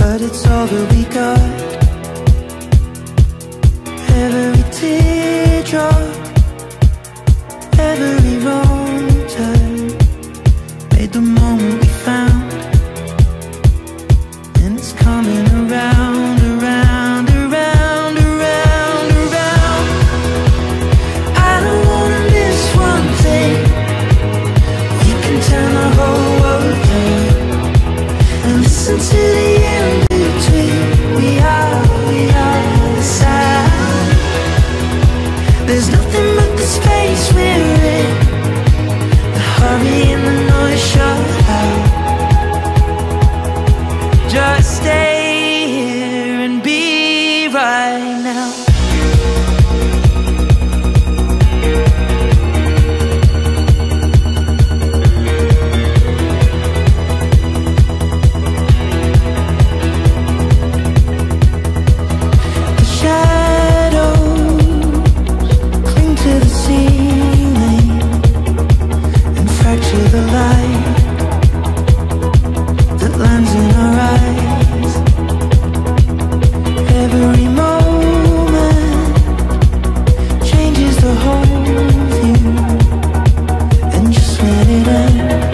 but it's all that we got. Every teardrop, every wrong turn made the moment we found, and it's coming around, around, around, around, around. I don't wanna miss one thing. We can turn the whole world down and listen to the in-between. We are the sound. There's nothing but the space we're in. The hurry and the noise shut out. Just stay here and be right now. The shadows cling to the ceiling and fracture the light that lands in our eyes. Every moment changes the whole view, and just when it ends,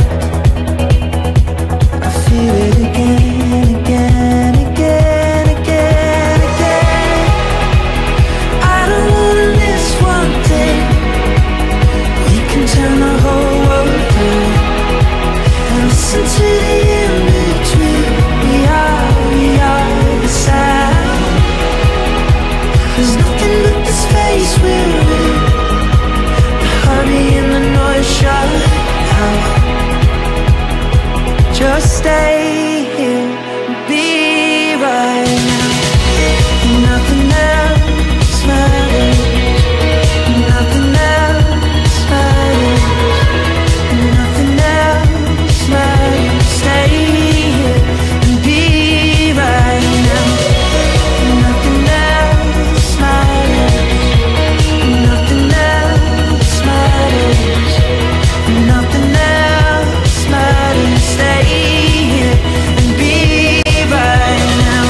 I feel it again, again, again, again, again. I don't wanna miss one thing. We can turn the whole world down and listen to the in-between. We are the sound. There's nothing but the space we're in. The hurry and the noise shut out. Just stay here and be right now. Nothing else matters. Nothing else matters. Nothing else matters. Stay here and be right now. Nothing else matters. Nothing else matters. Nothing else matters. Stay here and be right now.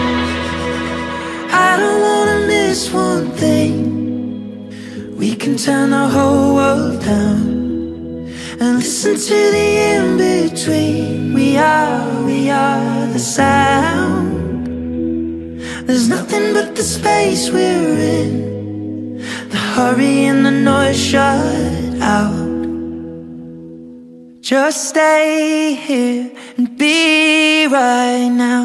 I don't wanna miss one thing. We can turn the whole world down and listen to the in-between. We are the sound. There's nothing but the space we're in. The hurry and the noise shut out. Just stay here and be right now.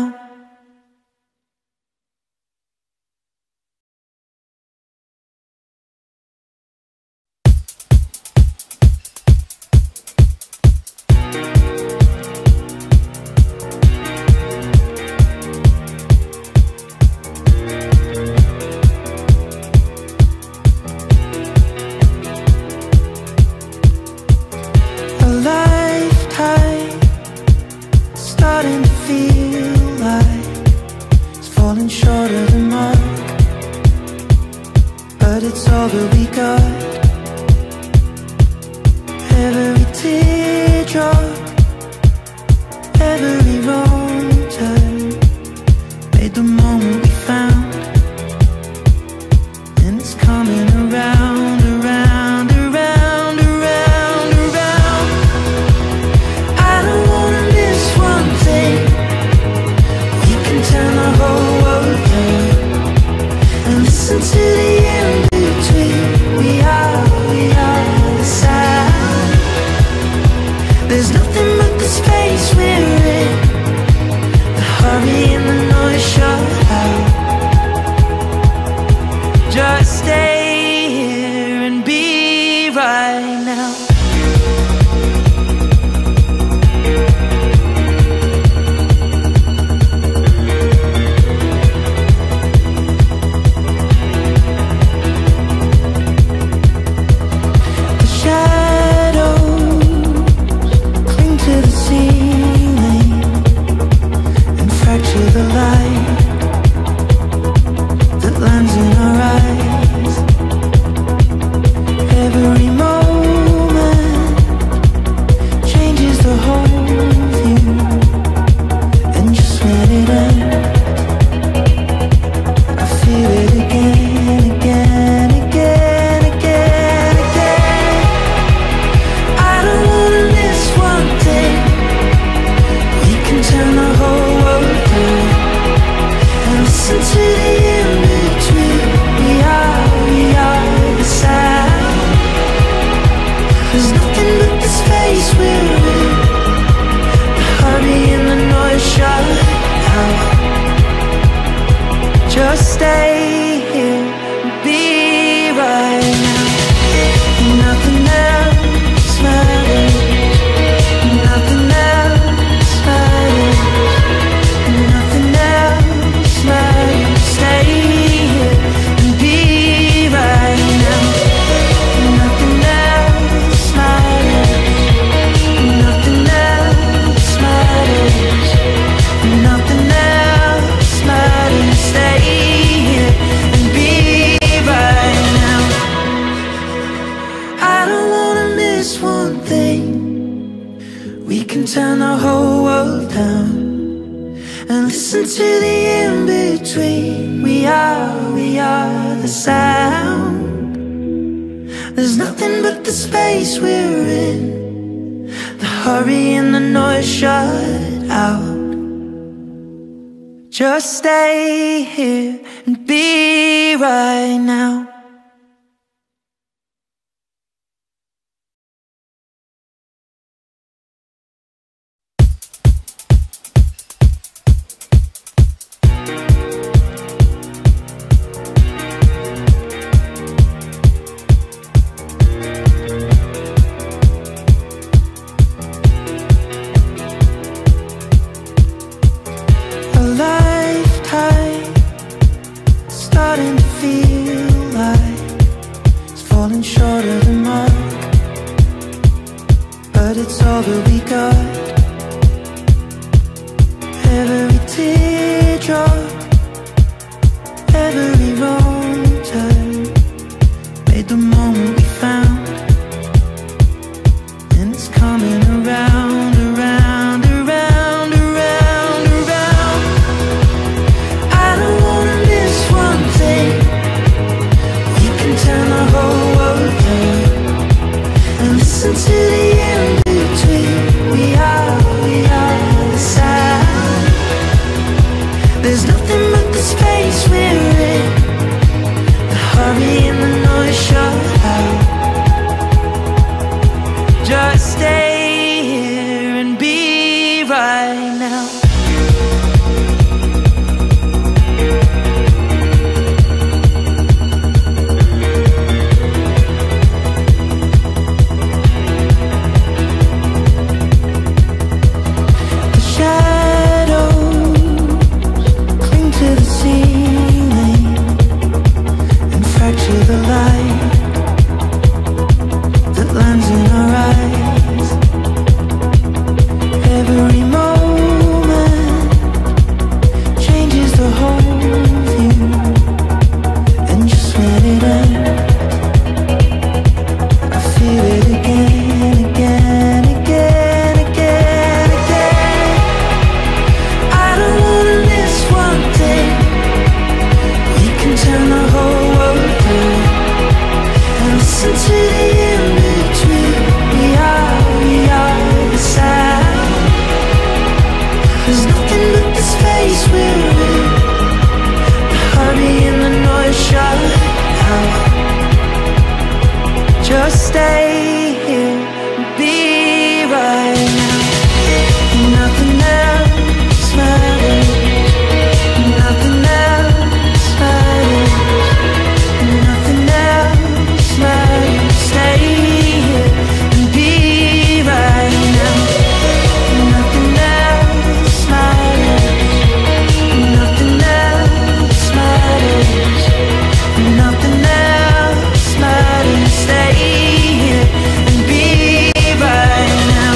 A lifetime starting to feel like it's falling short of the mark, but it's all that we got. Every teardrop, every wrong turn made the moment we found, and it's coming around, around, around, around, around. I don't wanna miss one thing. We can turn the whole world down and listen to the in-between. We are the sound. There's nothing but the space we're in. The hurry and the noise shut out. Just stay here and be right now. stay here and be right now. Nothing else matters. Nothing else matters. Nothing else matters. Stay here and be right now. Nothing else matters. Nothing else matters. Nothing else matters. Stay here and be right now. I don't wanna miss one thing. We can turn the whole world down and listen to the in-between. We are the sound. There's nothing but the space we're in. The hurry and the noise shut out. Just stay here and be right now. A lifetime starting to feel like it's falling short of the mark, but it's all that we got. Every teardrop, every wrong turn made the moment we found, and it's coming around, around, around, around, around. I don't wanna miss one thing. We can turn the whole world down and listen to the in-between. We are the sound. There's nothing but the space we're in. The hurry and the noise shut out. Just stay here and be right now. The shadows cling to the ceiling and fracture the light that lands in our eyes. Every moment changes the whole view, and just when it ends, I feel it again, again, again, again, again. I don't wanna miss one thing. We can turn the whole world down and listen to the in-between. We are the sound. There's nothing but the space we're in. The hurry and the noise shut out. Just stay here and be right now. Nothing else matters. Nothing else matters. Nothing else matters. Stay here and be right now. Nothing else matters. Nothing else matters. Nothing else matters. Stay here and be right now.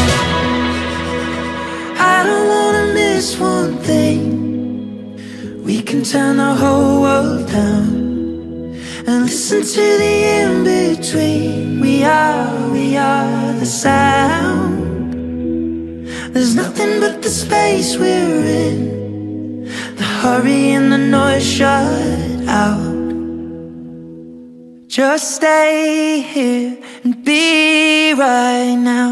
I don't wanna miss one thing. We can turn the whole world down and listen to the in-between. We are the sound. There's nothing but the space we're in. The hurry and the noise shut out. Just stay here and be right now.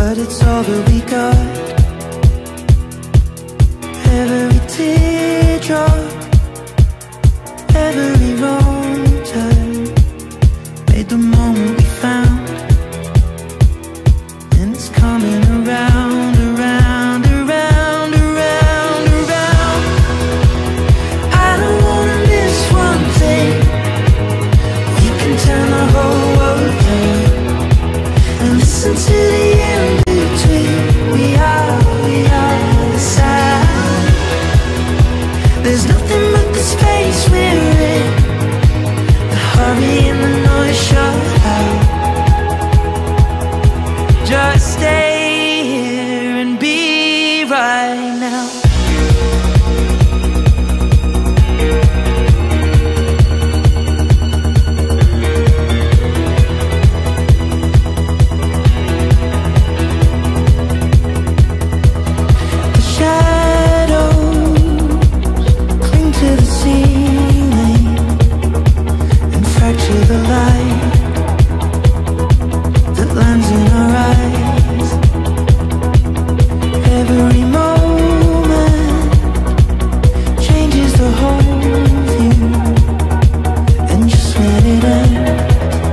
but it's all that we got. Every teardrop, every wrong turn made the moment we found, and it's coming around, around, around, around, around. I don't wanna miss one thing. We can turn the whole world around and listen to the in-between. We are the sound. There's nothing but the space we're in. The hurry and the noise shut out. Just stay here and be right now. The shadows cling to the ceiling and fracture the light that lands in our eyes. Every moment changes the whole view, and just when it ends,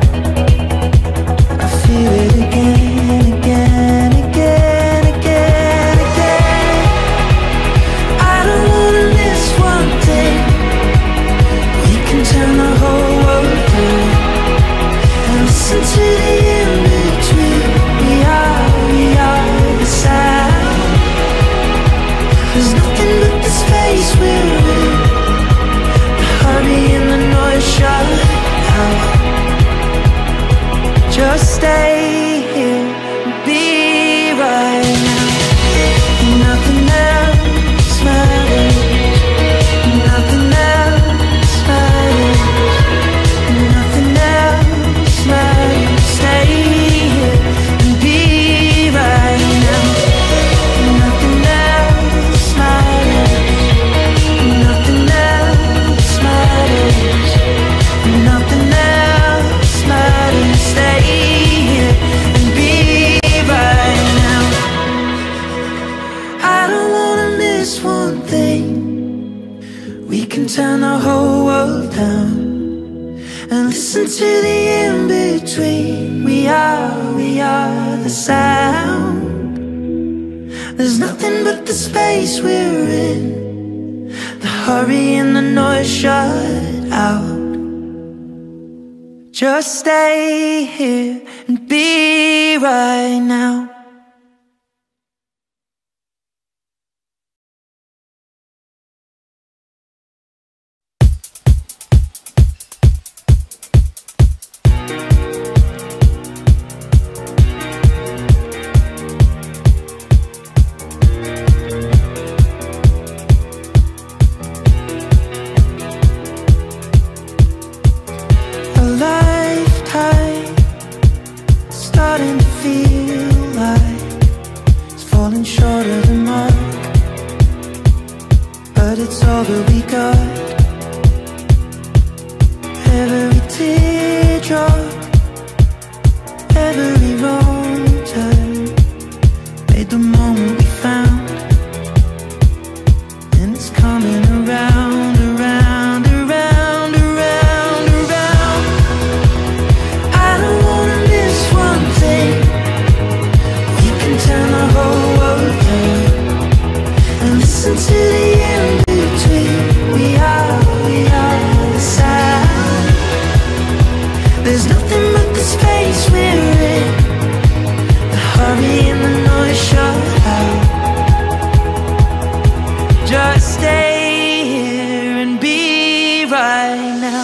I feel it again, again, again, again, again. I don't wanna miss one thing. We can turn the whole world around and listen to the in-between. We are the sound. There's nothing but the space we're in. The hurry and the noise shut out. Just stay here and be right now. Nothing else matters. Nothing else matters. Nothing else matters. Stay here and be right now. Nothing else matters. Nothing else matters. Nothing else matters. Stay here and be right now. I don't wanna miss one thing. We can turn the whole world down and listen to the in-between. We are the sound. There's nothing but the space we're in. The hurry and the noise shut out. Just stay here and be right now. A lifetime starting to feel like it's falling short of the mark, but it's all that we got. Every teardrop, every wrong turn made the moment we found, and it's coming around, around, around, around, around. I don't wanna miss one thing. We can turn the whole world around and listen to the in-between. We are the sound. There's nothing but the space we're in. The hurry and the noise shut out. Just stay here and be right now.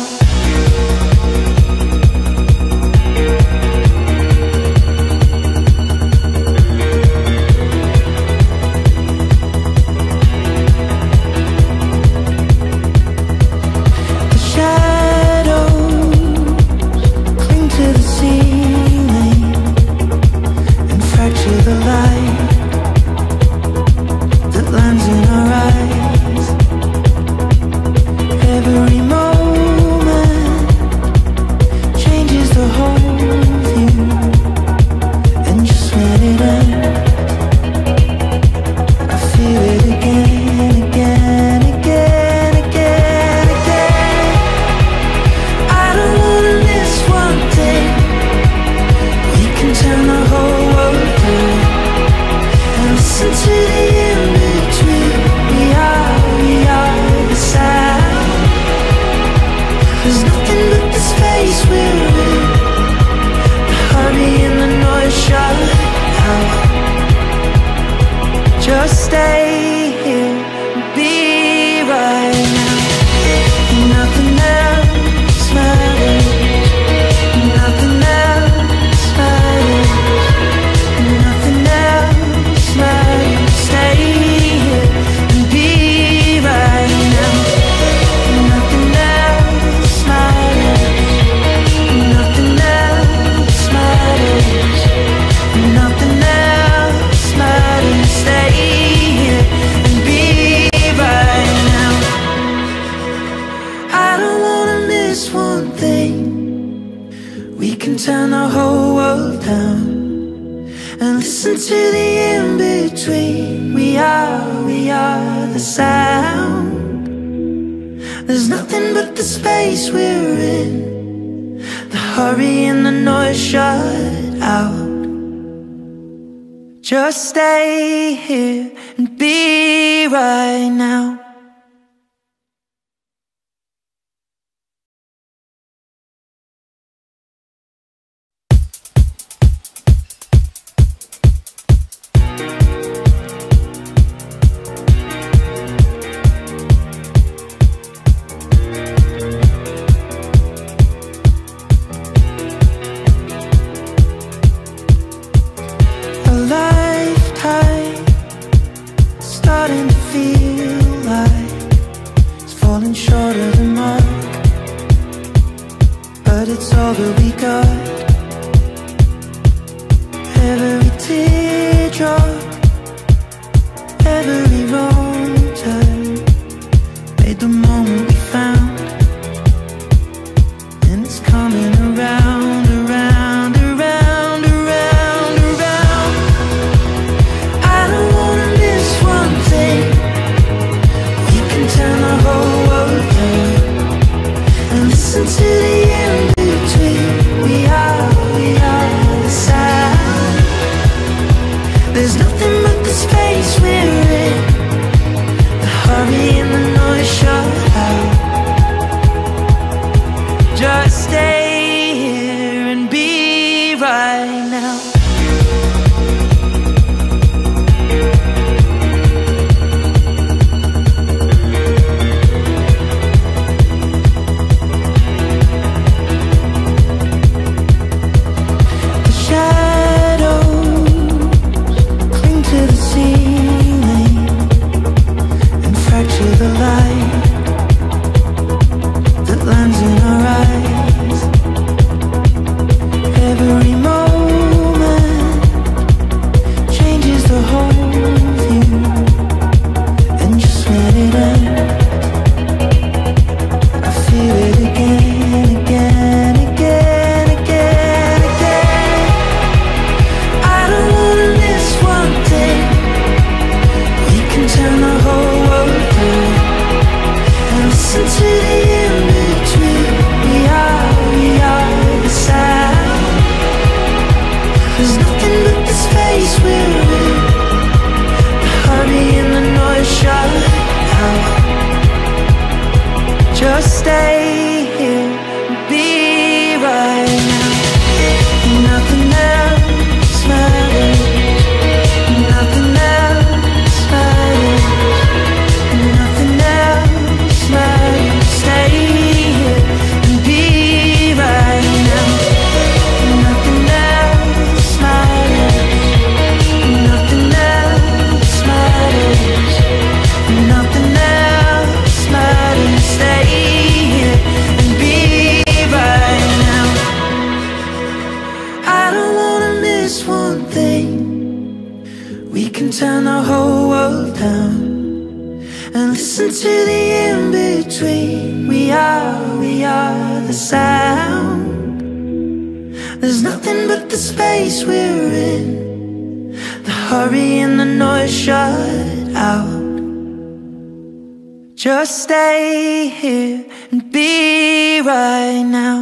Just stay here and be right now. Nothing else matters. Nothing else matters. Nothing else matters. Stay here and be right now. Nothing else matters. Nothing else matters. Nothing else matters. Stay here and be right now. I don't wanna miss one thing. We can turn the whole world down and listen to the in-between. We are the sound. There's nothing but the space we're in. The hurry and the noise shut out. Just stay here and be right now. A lifetime starting to feel like it's falling short of the mark, but it's all that we got. Every teardrop, every wrong turn made the moment we found, and it's coming around, around, around, around, around. I don't wanna miss one thing. We can turn the whole world down and listen to the in-between. We are the sound. There's nothing but the space we're in. The hurry and the noise shut out. Just stay here and be right now. The shadows cling to the ceiling and fracture the light that lands in our eyes. Every moment changes the whole view, and just when it ends, I feel it again, again, again, again, again. I don't wanna miss one thing. We can turn the whole world down and listen to the in-between. We are the sound. There's nothing but the space we're in. The hurry and the noise shut out. Just stay here and be right now. Nothing else matters. Nothing else matters. Nothing else matters. Stay here and be right now. Nothing else matters. Nothing else matters. Nothing else matters. Stay here and be right now. I don't wanna miss one thing. We can turn the whole world down and listen to the in-between. We are the sound. There's nothing but the space we're in. The hurry and the noise shut out. Just stay here and be right now.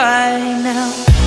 right now.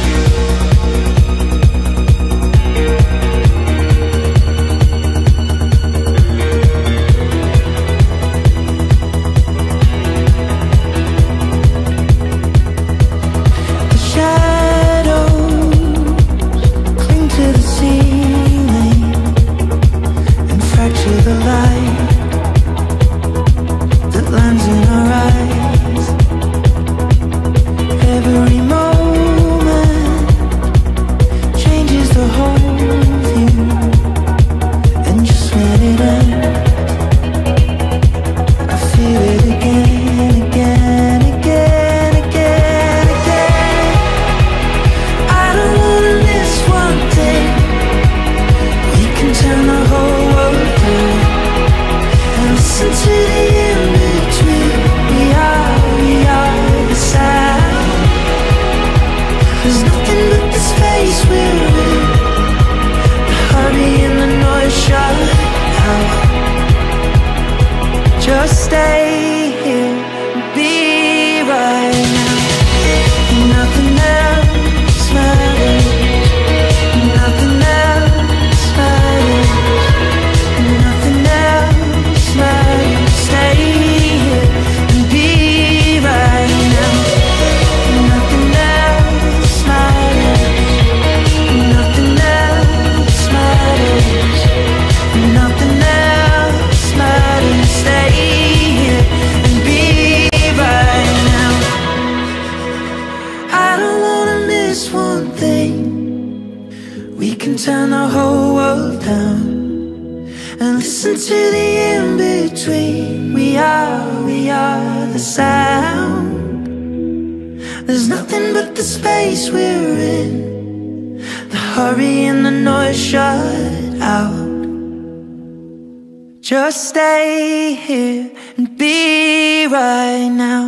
Just stay here and be right now. Nothing else matters. Nothing else matters. Nothing else matters. Stay here and be right now. Nothing else matters. Nothing else matters. Nothing else matters. Stay here and be right now. I don't wanna miss one thing. We can turn the whole world down and listen to the in-between. We are the sound. There's nothing but the space we're in. The hurry and the noise shut out. Just stay here and be right now.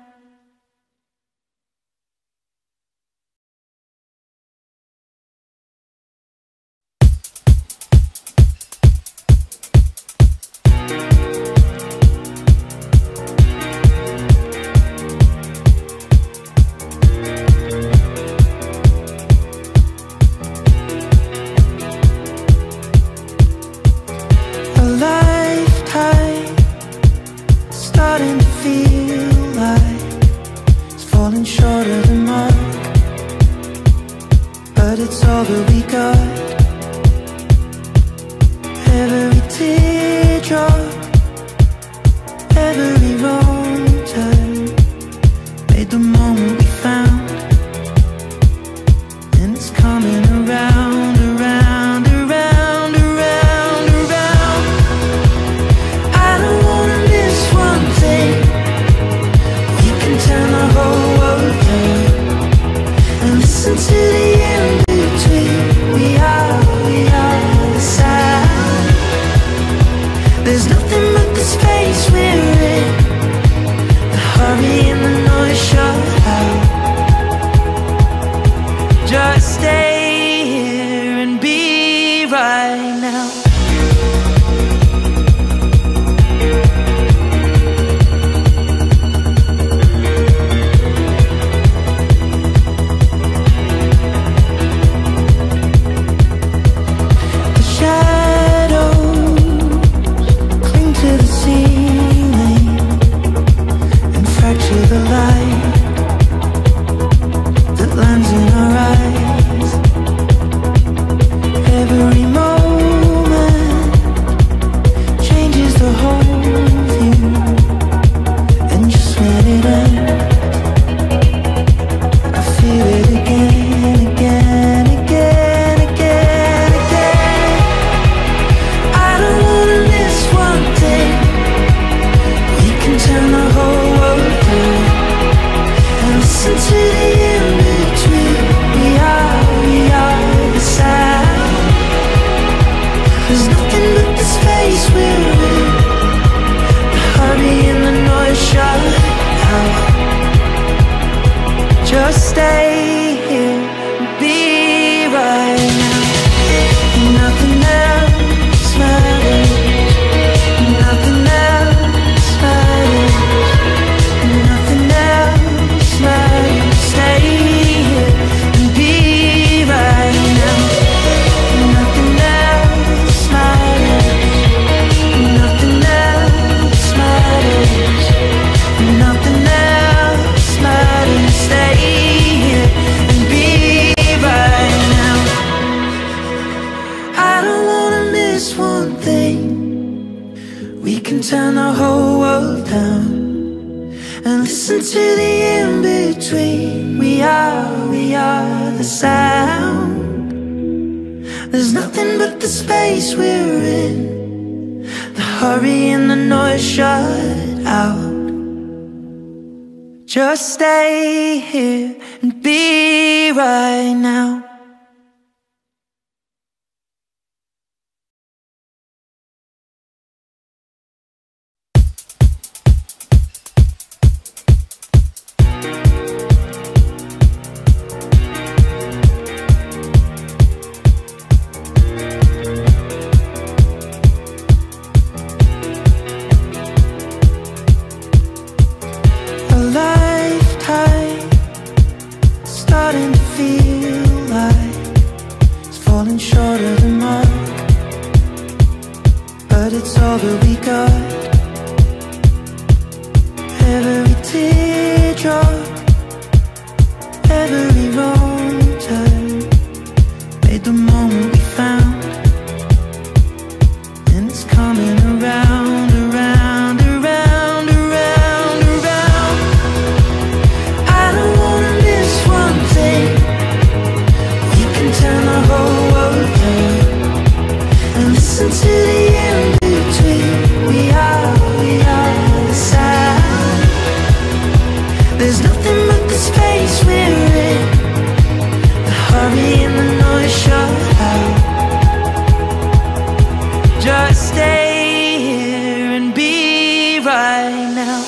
Starting to feel like it's falling short of the mark, but it's all that we got. Every teardrop, every wrong turn made the moment we found, and it's coming around, around, around, around, around. I don't wanna miss one thing. We can turn the whole world down and listen to the in-between. We are the sound. There's nothing but the space we're in. The hurry and the noise shut out. Just stay here and be right now. The light that lands in our eyes. Every moment changes the whole view. And just when it ends, I feel it again, again, again, again, again. I don't wanna miss one thing. We can turn the whole world down and listen to the in-between. We are the sound. There's nothing but the space we're in. The hurry and the noise shut out. Just stay here and be right now. Nothing else matters. Nothing else matters. Nothing else matters. Stay listen to the in-between. We are the sound. There's nothing but the space we're in. The hurry and the noise shut out. Just stay here and be right now. Starting to feel like it's falling short of the mark, but it's all that we got. Every teardrop, every wrong turn made the moment we found, and it's coming around, around, around, around, around. I don't wanna miss one thing. We can turn the whole world around and listen to the in-between. We are the sound. There's nothing but the space we're in. The hurry and the noise shut out. Just stay here and be right now.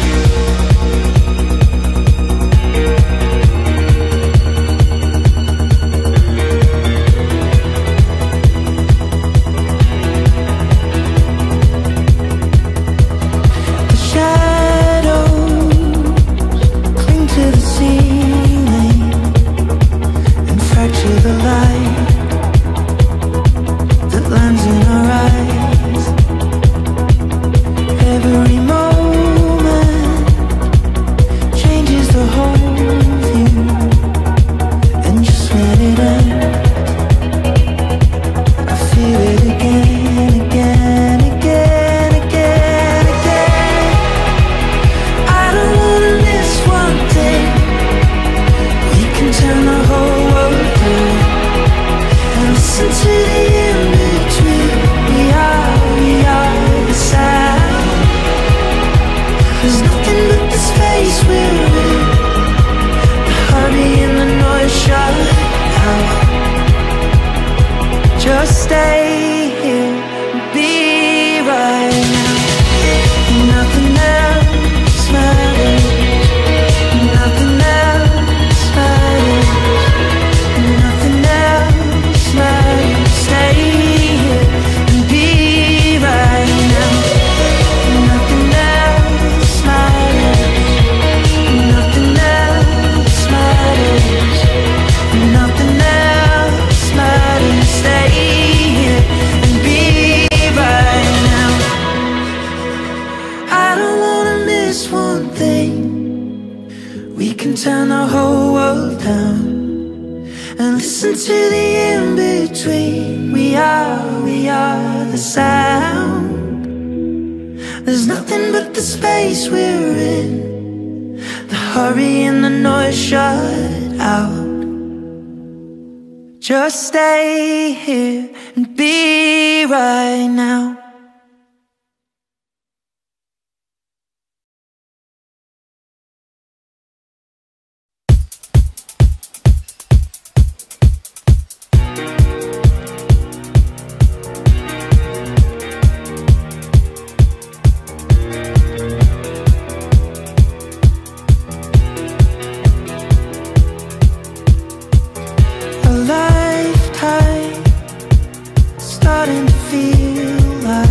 The light that lands in our eyes. Every moment changes the whole view, and just when it ends, I feel it again, again, again, again, again. I don't wanna miss one thing. We can turn the whole world and listen to the in-between. We are the sound. There's nothing but the space we're in. The hurry and the noise shut out. Just stay here and be right now. Nothing else matters. Nothing else matters. Nothing else matters. Stay here and be right now. Nothing else matters. Nothing else matters. Nothing else matters. Stay here and be right now. I don't wanna miss one thing. We can turn the whole world down and listen to the in-between. We are the sound. There's nothing but the space we're in. The hurry and the noise shut out. Just stay here and be right now. Starting to feel like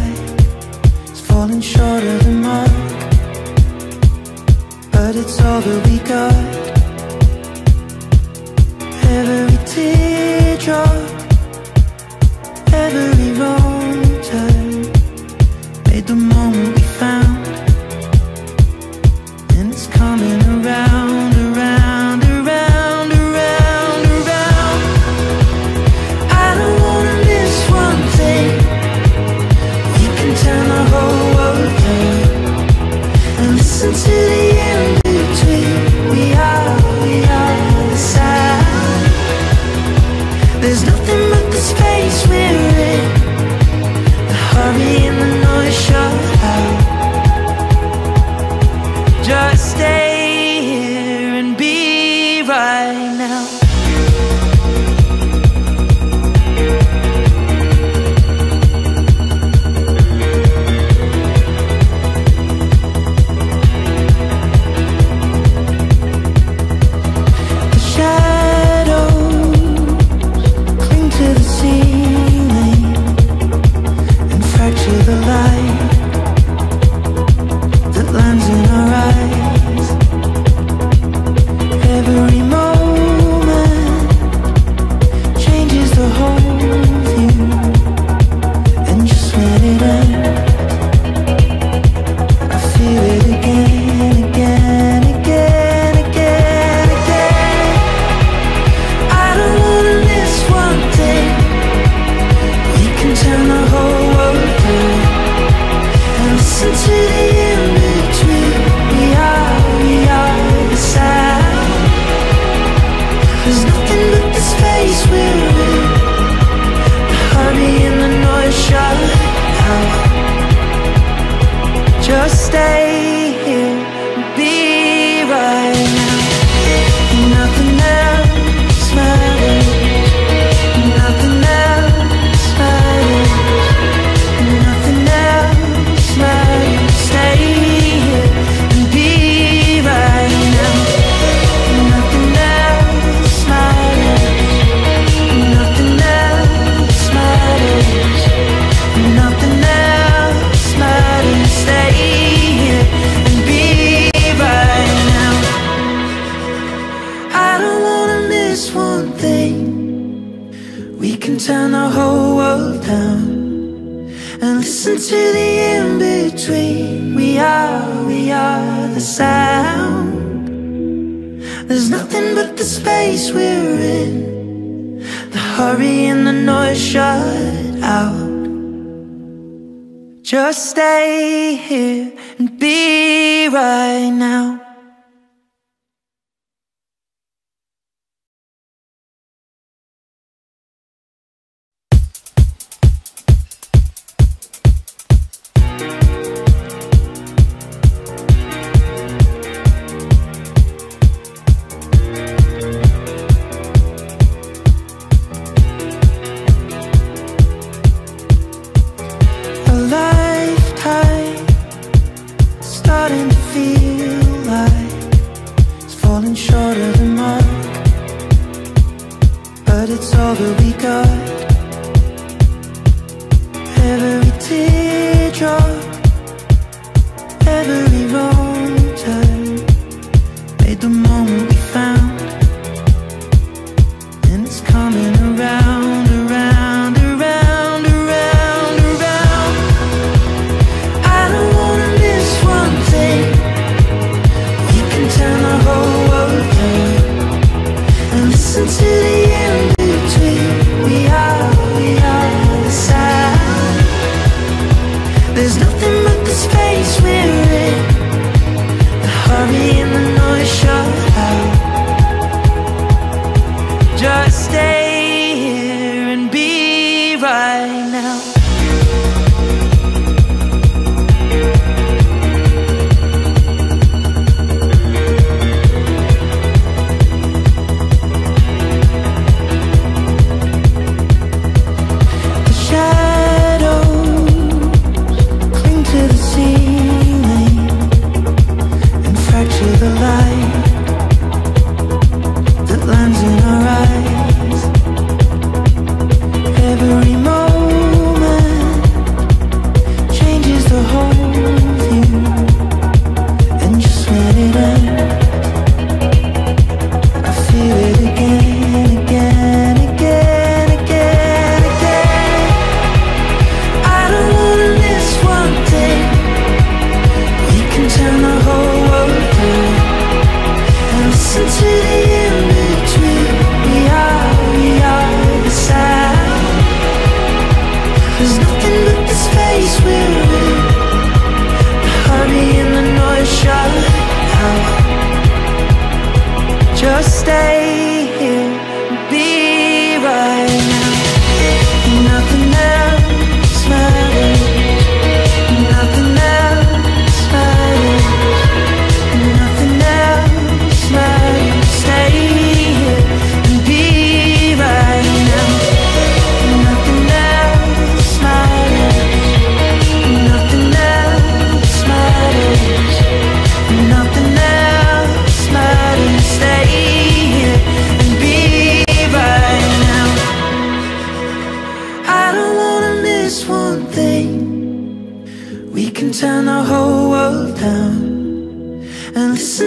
right now. Just stay here and be right now. Nothing else matters. Nothing else matters. Nothing else matters. Stay here and be right now. Nothing else matters. Nothing else matters. Nothing else matters. Stay here and be right now. I don't wanna miss one thing. We can turn the whole world down and listen to the in-between. We are the sound. There's nothing but the space we're in. The hurry and the noise shut out. Just stay here and be right now. Starting to feel like it's falling short of the mark, but it's all that we got. Every teardrop, every wrong turn made the moment we found, and it's coming around, around, around, around, around. I don't wanna miss one thing. We can turn the whole world down and listen to the in-between. We are the sound. There's nothing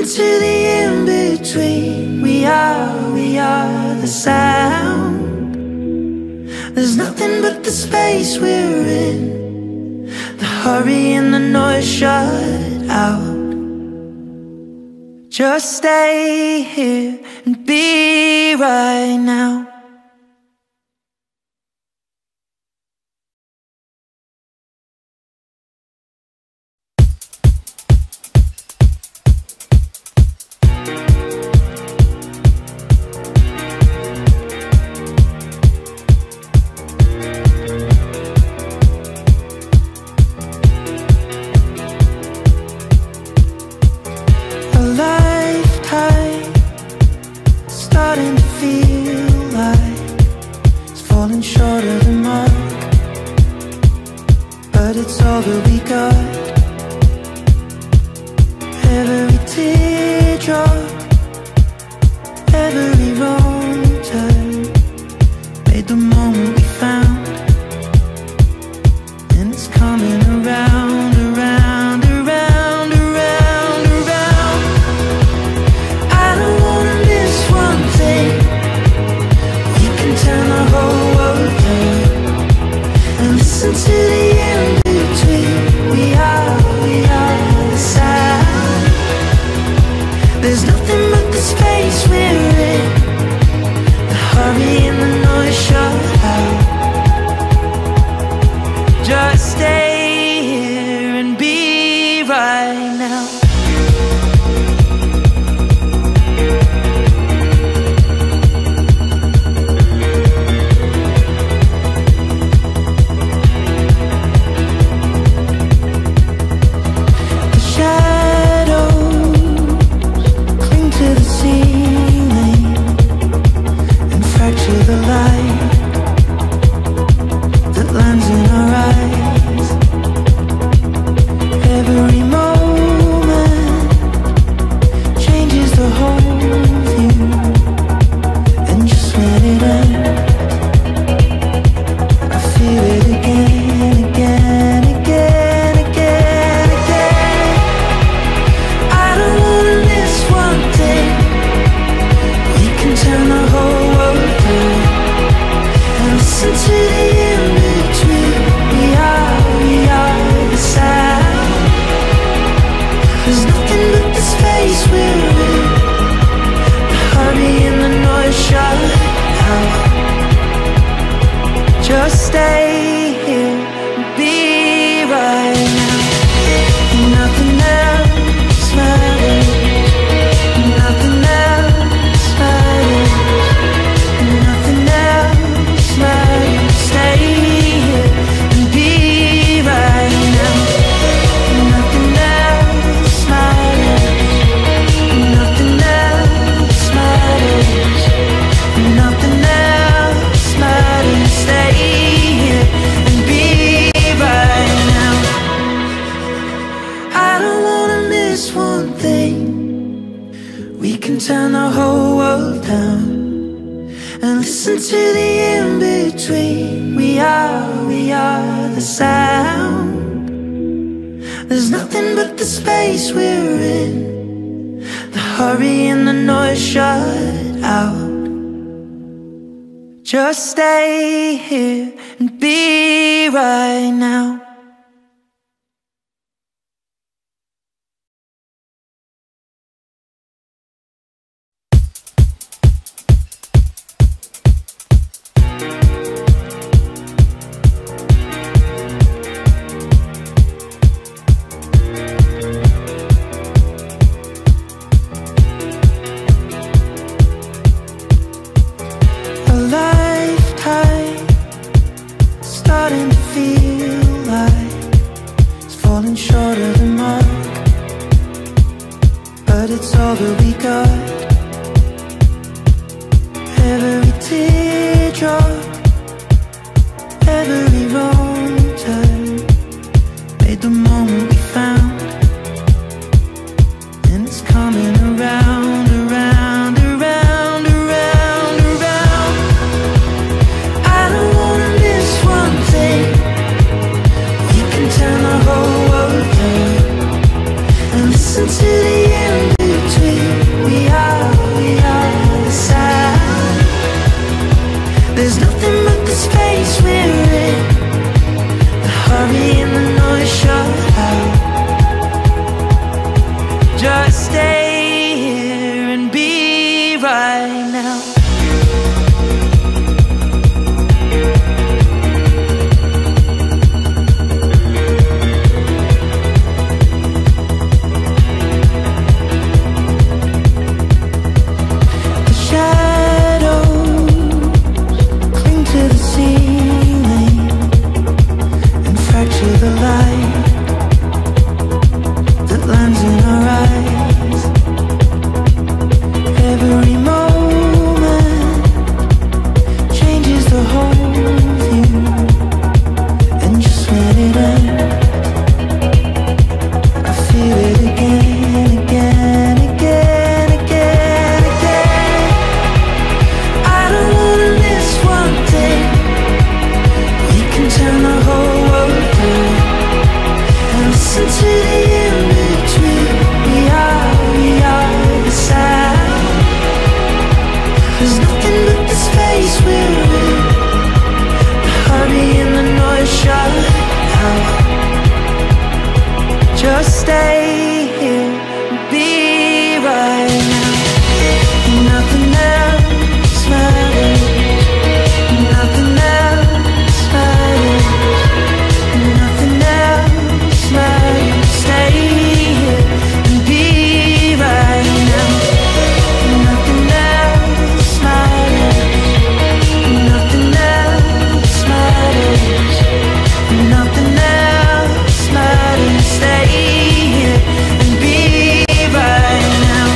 to the in-between. We are the sound. There's nothing but the space we're in. The hurry and the noise shut out. Just stay here and be right now. Starting to feel like it's falling short of the mark, but it's all that we got. Every teardrop, every wrong turn made the moment we found, and it's coming around, around, around, around, around. I don't wanna miss one thing. We can turn the whole world down and listen to the in-between. We are the sound. There's nothing but the space we're in. The hurry and the noise shut out. Just stay here and be right now. The light that lands in our eyes. Every moment changes the whole view, and just when it ends, I feel it again, again, again, again, again. I don't wanna miss one thing. We can turn the whole world down and listen to the in-between. We are the sound. There's nothing but the space we're in. The hurry and the noise shut out. Just stay here and be right now. Nothing else matters. Nothing else matters. Nothing else matters. Stay here and be right now. Nothing else matters. Nothing else matters. Nothing else matters. Stay here and be right now. I don't wanna miss one thing. We can turn the whole world down and listen to the in-between. We are the sound. There's nothing but the space we're in. The hurry and the noise shut out. Just stay here and be right now. Starting to feel like it's falling short of the mark, but it's all that we got. Every teardrop, every wrong turn made the moment we found, and it's coming around, around, around, around, around. I don't wanna miss one thing. We can turn the whole world down and listen to the in-between. right now. The shadows cling to the ceiling and fracture the light that lands in our eyes. Every moment changes the whole view, and just when it ends, I feel it again, again, again, again, again. I don't wanna miss one thing. We can turn the whole world down and listen to the in-between. We are the sound. There's nothing but the space we're in. The hurry and the noise shut out. Just stay here and be right now. Nothing else matters. Nothing else matters. Nothing else matters. Stay here and be right now. Nothing else matters. Nothing else matters. Nothing else matters. Stay here and be right now.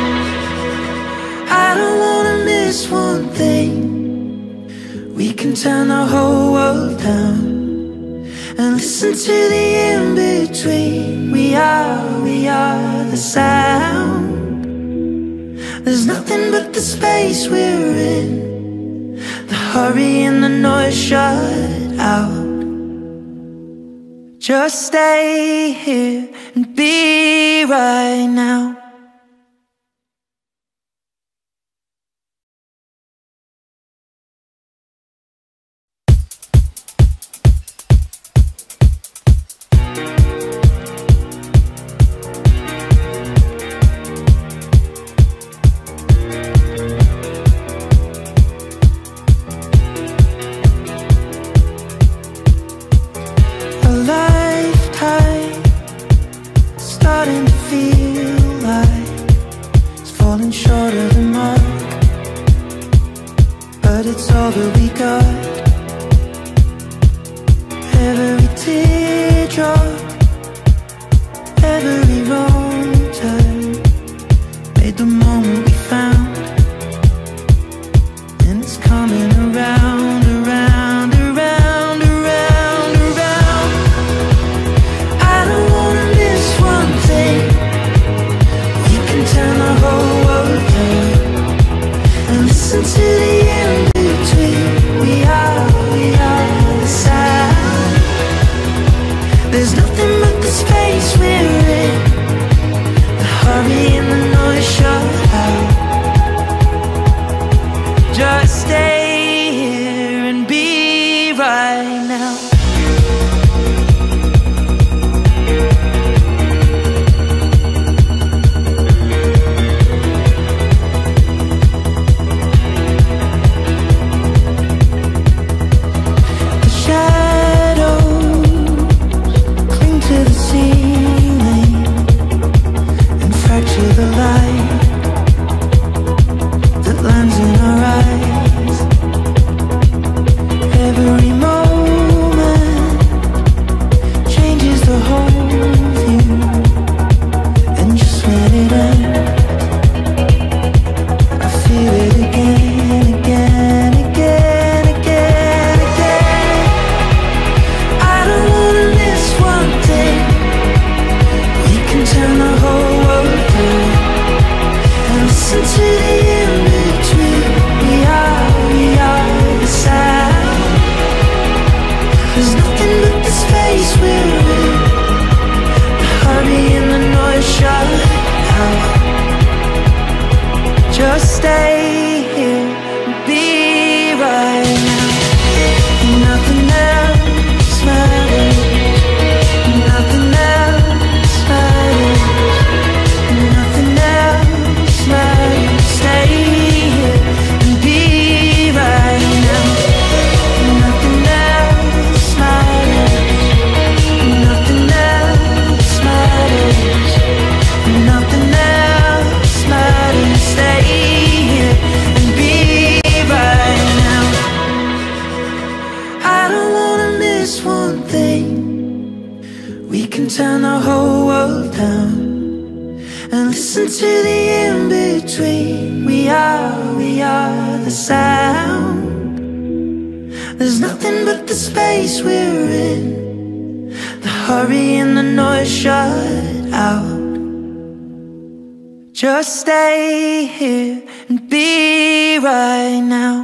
I don't wanna miss one thing. We can turn the whole world down and listen to the in-between. We are the sound. There's nothing but the space we're in. The hurry and the noise shut out. Just stay here and be right now. A lifetime starting to feel like it's falling short of the mark, but it's all that we got. Every teardrop, every wrong turn made the moment we found, and it's coming around, around, around, around, around. I don't wanna miss one thing. We can turn the whole world down and listen to the in-between. We are the sound. There's nothing but the space we're in. The hurry and the noise shut out. Just stay here and be right now. the sound. There's nothing but the space we're in. The hurry and the noise shut out. Just stay here and be right now.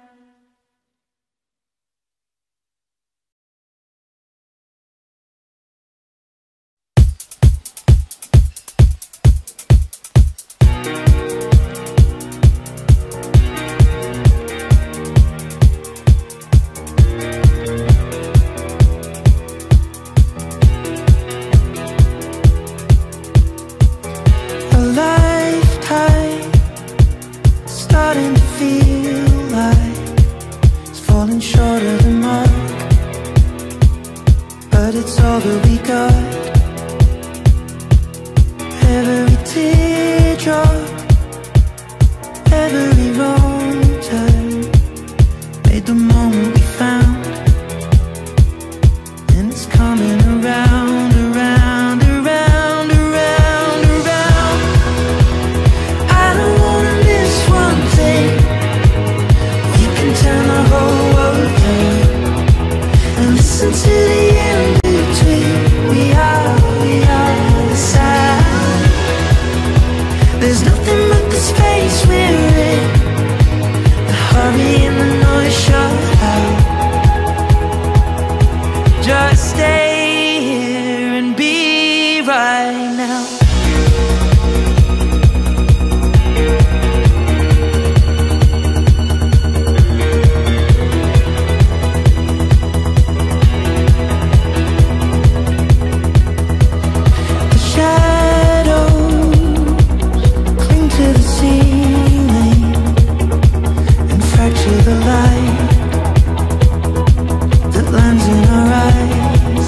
Starting to feel like it's falling short of the mark, but it's all that we got. Every teardrop, every wrong turn made the moment we found, and it's coming around, around, around, around, around. I don't wanna miss one thing. We can turn the whole world around and listen to the in-between. We are the sound. There's nothing but the space we're in. The hurry and the noise shut out. Just stay here and be right now. The light that lands in our eyes.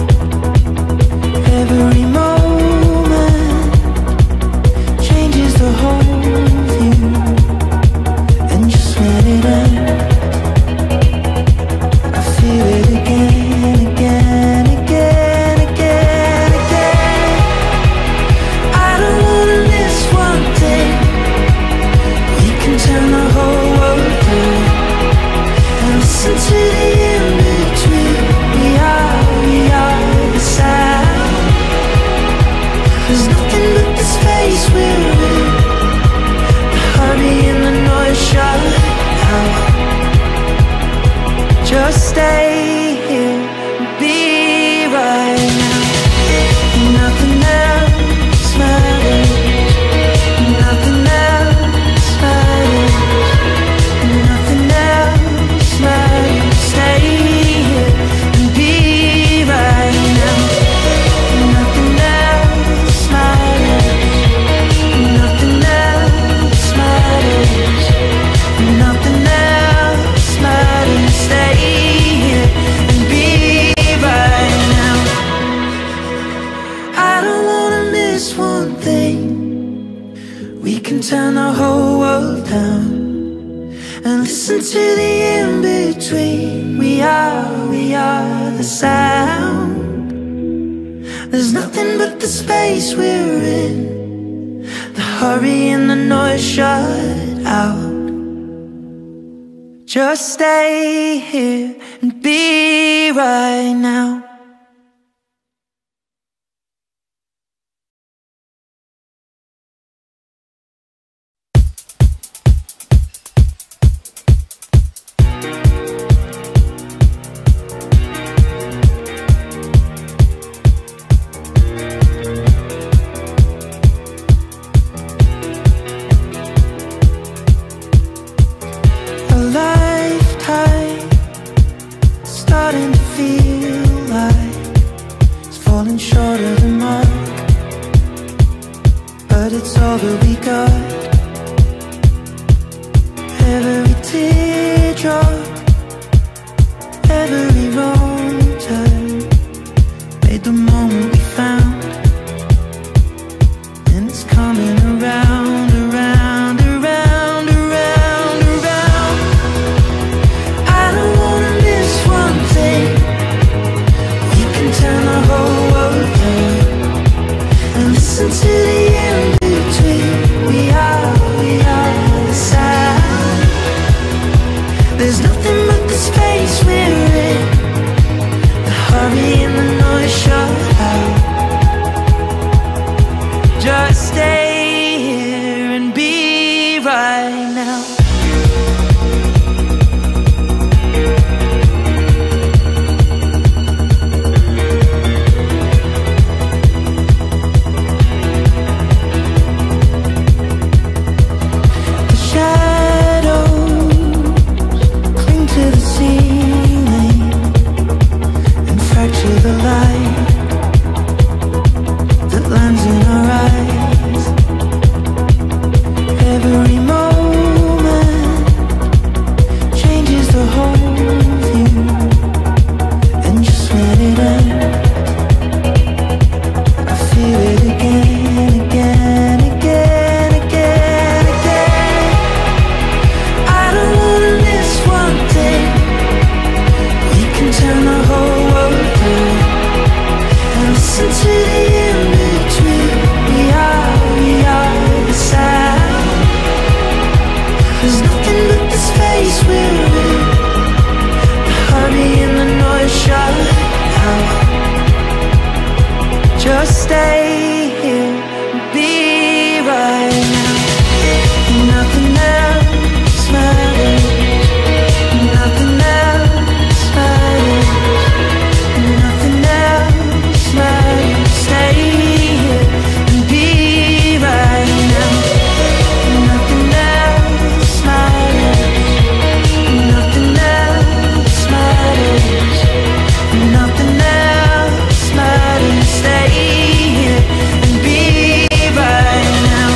Every moment changes the whole view, and just when it ends, I feel it again, again, again, again, again. I don't wanna miss one thing. We can turn the whole world and listen to the in-between. We are the sound. There's nothing but the space we're in. The hurry and the noise shut out. Just stay here and be right now. Nothing else matters. Nothing else matters. Nothing else matters. Stay here and be right now. Nothing else matters. Nothing else matters. Nothing else matters. Stay here and be right now. I don't wanna miss one thing. We can turn the whole world down and listen to the in-between. We are the sound. There's nothing but the space we're in. The hurry and the noise shut out. Just stay here and be right now. Starting to feel like space we're in, the hurry and the noise shut out. Just stay here and be right now. Nothing else matters. Nothing else matters. Nothing else matters. Stay here and be right now. Nothing else matters. Nothing else matters. Nothing else matters. Stay here and be right now.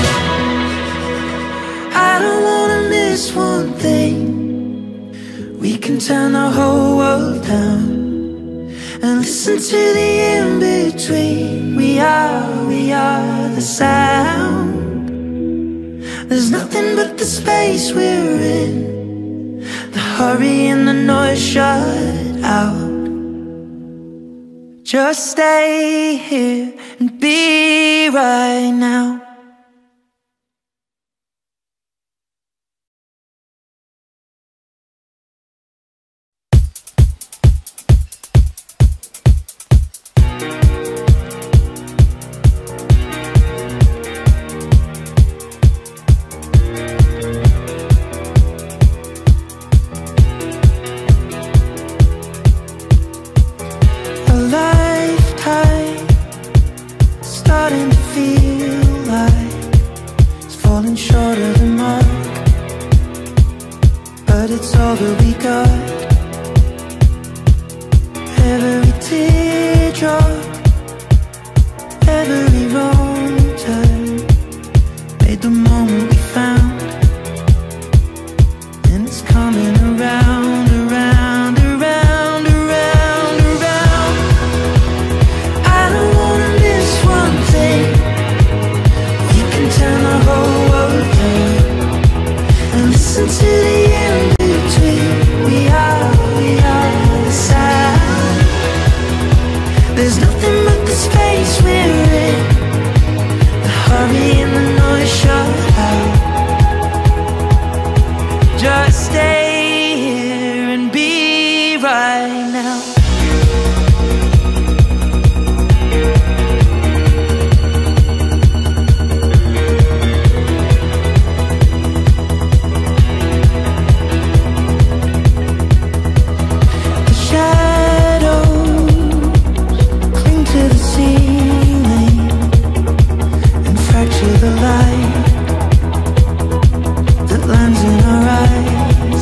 I don't wanna miss one thing. We can turn the whole world down and listen to the in-between. We are the sound. There's nothing but the space we're in, the hurry and the noise shut out. Just stay here and be right now. A lifetime starting to feel like it's falling short of the mark, but it's all that we got. Every teardrop, every wrong turn made the moment we found, and it's coming around, around, around, around, around. I don't wanna miss one thing. We can turn the whole world down and listen to the in-between. We are the sound. There's nothing but the space we're in, the hurry and the noise shut out. Just stay here and be right now. The shadows cling to the ceiling and fracture the light that lands in our eyes.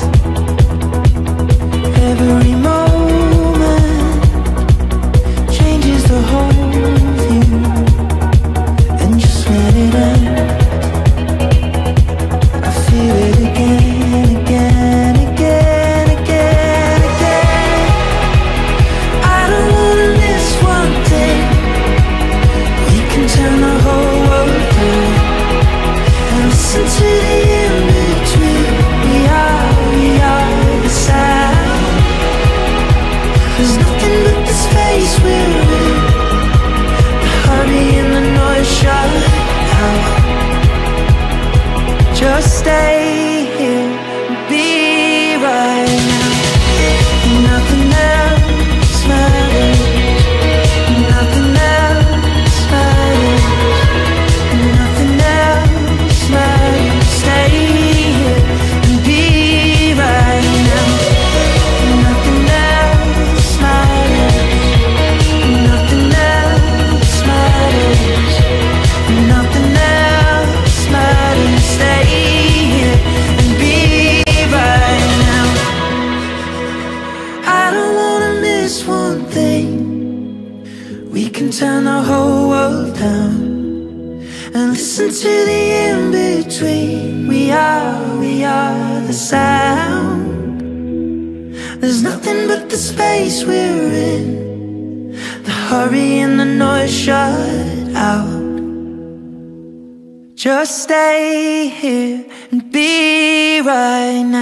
Every moment changes the whole view, and just when it ends, I feel it again, again, again, again, again. I don't wanna miss one thing. We can turn the whole world down and listen to the in-between. We are the sound. There's nothing but the space we're in, the hurry and the noise shut out. Just stay here and be right now. Nothing else matters. Nothing else matters. Nothing else matters. Stay here and be right now. Nothing else matters. Nothing else matters. Nothing else matters. Stay here and be right now. I don't wanna miss one thing. We can turn the whole world down and listen to the in-between. We are the sound. There's nothing but the space we're in, the hurry and the noise shut out. Just stay here and be right now.